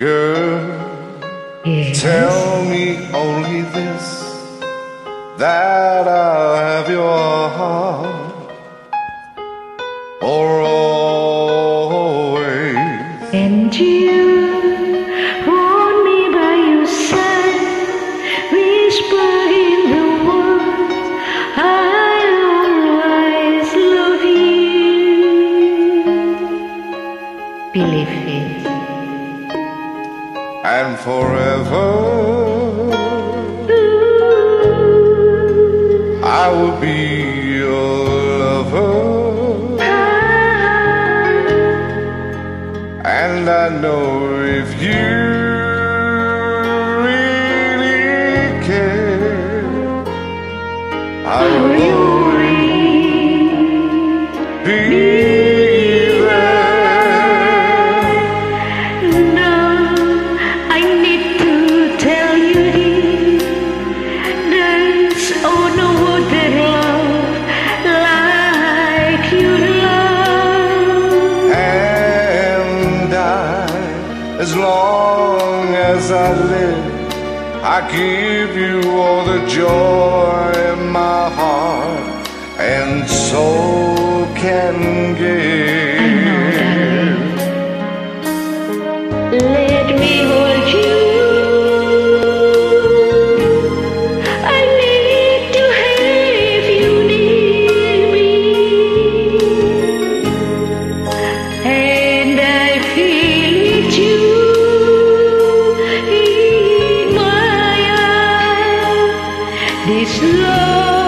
Girl, Yes. tell me only this, that I'll have your heart for always. And you hold me by your side, whisper in the words, I'll always love you. Believe it. And forever I will be your lover. And I know if you really care, I will always be there. Now I need to tell you this, there's no other love like your love. And as long as I live, I give you all the joy my heart and soul can give. Let me hold you. I need to have you near me, and I feel it too in my eyes. This love